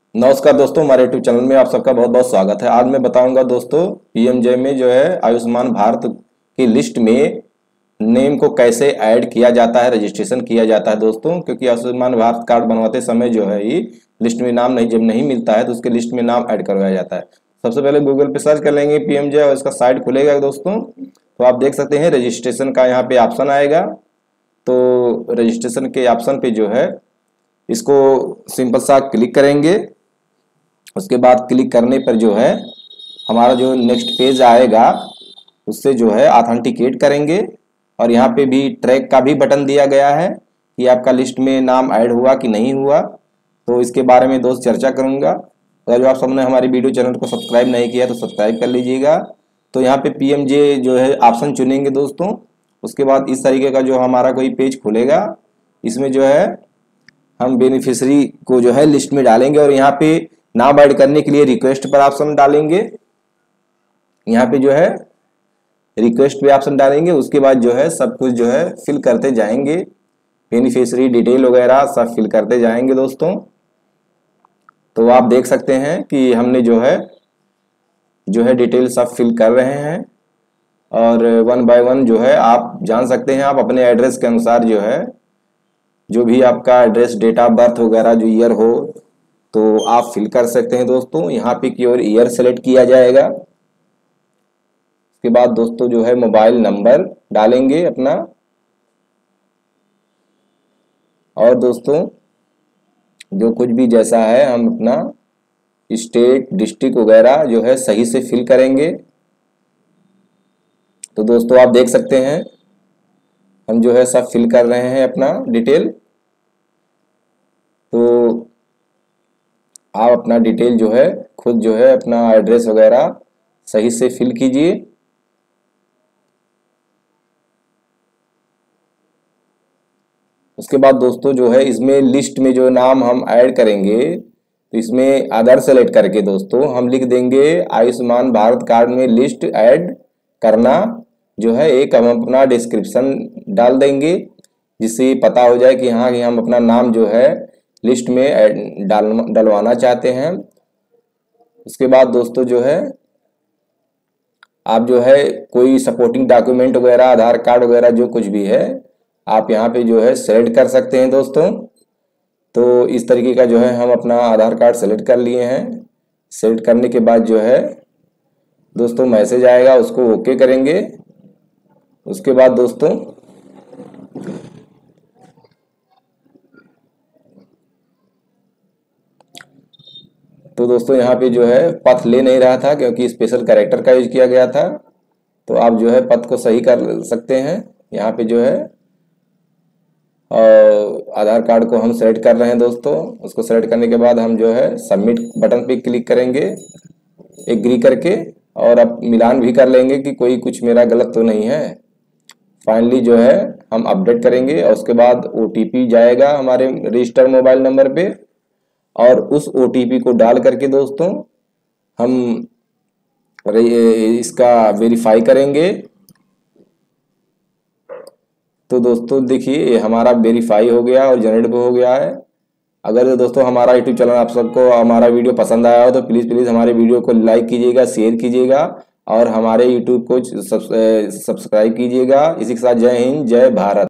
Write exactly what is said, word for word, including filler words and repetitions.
नमस्कार दोस्तों, हमारे यूट्यूब चैनल में आप सबका बहुत बहुत स्वागत है। आज मैं बताऊंगा दोस्तों पीएमजे में जो है आयुष्मान भारत की लिस्ट में नेम को कैसे ऐड किया जाता है, रजिस्ट्रेशन किया जाता है दोस्तों। क्योंकि आयुष्मान भारत कार्ड बनवाते समय जो है ये लिस्ट में नाम नहीं जब नहीं मिलता है तो उसके लिस्ट में नाम ऐड करवाया जाता है। सबसे पहले गूगल पे सर्च कर लेंगे पीएमजे और इसका साइट खुलेगा दोस्तों, तो आप देख सकते हैं रजिस्ट्रेशन का यहाँ पे ऑप्शन आएगा। तो रजिस्ट्रेशन के ऑप्शन पे जो है इसको सिंपल सा क्लिक करेंगे। उसके बाद क्लिक करने पर जो है हमारा जो नेक्स्ट पेज आएगा उससे जो है ऑथेंटिकेट करेंगे। और यहाँ पे भी ट्रैक का भी बटन दिया गया है कि आपका लिस्ट में नाम ऐड हुआ कि नहीं हुआ। तो इसके बारे में दोस्त चर्चा करूँगा। अगर जो आप सबने हमारी वीडियो चैनल को सब्सक्राइब नहीं किया तो सब्सक्राइब कर लीजिएगा। तो यहाँ पे पीएमजे जो है ऑप्शन चुनेंगे दोस्तों। उसके बाद इस तरीके का जो हमारा कोई पेज खुलेगा, इसमें जो है हम बेनिफिशियरी को जो है लिस्ट में डालेंगे और यहाँ पे नाम ऐड करने के लिए रिक्वेस्ट पर ऑप्शन डालेंगे। यहाँ पे जो है रिक्वेस्ट पे ऑप्शन डालेंगे। उसके बाद जो है सब कुछ जो है फिल करते जाएंगे, बेनिफिशियरी डिटेल वगैरह सब फिल करते जाएंगे दोस्तों। तो आप देख सकते हैं कि हमने जो है जो है डिटेल सब फिल कर रहे हैं और वन बाय वन जो है आप जान सकते हैं। आप अपने एड्रेस के अनुसार जो है जो भी आपका एड्रेस, डेट ऑफ बर्थ वगैरह जो ईयर हो तो आप फिल कर सकते हैं दोस्तों। यहाँ पे की ओर ईयर सेलेक्ट किया जाएगा। उसके बाद दोस्तों जो है मोबाइल नंबर डालेंगे अपना। और दोस्तों जो कुछ भी जैसा है हम अपना स्टेट, डिस्ट्रिक्ट वगैरह जो है सही से फिल करेंगे। तो दोस्तों आप देख सकते हैं हम जो है सब फिल कर रहे हैं अपना डिटेल। तो आप अपना डिटेल जो है खुद जो है अपना एड्रेस वगैरह सही से फिल कीजिए। उसके बाद दोस्तों जो है इसमें लिस्ट में जो नाम हम ऐड करेंगे तो इसमें अदर सेलेक्ट करके दोस्तों हम लिख देंगे आयुष्मान भारत कार्ड में लिस्ट ऐड करना। जो है एक हम अपना डिस्क्रिप्शन डाल देंगे जिससे पता हो जाए कि हाँ कि हम अपना नाम जो है लिस्ट में डाल डलवाना चाहते हैं। उसके बाद दोस्तों जो है आप जो है कोई सपोर्टिंग डॉक्यूमेंट वगैरह, आधार कार्ड वगैरह जो कुछ भी है आप यहाँ पे जो है सेलेक्ट कर सकते हैं दोस्तों। तो इस तरीके का जो है हम अपना आधार कार्ड सेलेक्ट कर लिए हैं। सेलेक्ट करने के बाद जो है दोस्तों मैसेज आएगा, उसको ओके करेंगे। उसके बाद दोस्तों तो दोस्तों यहाँ पे जो है पथ ले नहीं रहा था क्योंकि स्पेशल कैरेक्टर का यूज किया गया था। तो आप जो है पथ को सही कर सकते हैं। यहाँ पे जो है और आधार कार्ड को हम सेलेक्ट कर रहे हैं दोस्तों। उसको सेलेक्ट करने के बाद हम जो है सबमिट बटन पे क्लिक करेंगे एग्री करके, और अब मिलान भी कर लेंगे कि कोई कुछ मेरा गलत तो नहीं है। फाइनली जो है हम अपडेट करेंगे और उसके बाद ओटीपी जाएगा हमारे रजिस्टर मोबाइल नंबर पे और उस ओटीपी को डाल करके दोस्तों हम इसका वेरीफाई करेंगे। तो दोस्तों देखिए हमारा वेरीफाई हो गया और जनरेट हो गया है। अगर दोस्तों हमारा यूट्यूब चैनल आप सबको हमारा वीडियो पसंद आया हो तो प्लीज़ प्लीज़ हमारे वीडियो को लाइक कीजिएगा, शेयर कीजिएगा और हमारे यूट्यूब को सब्सक्राइब कीजिएगा। इसी के साथ जय हिंद, जय भारत।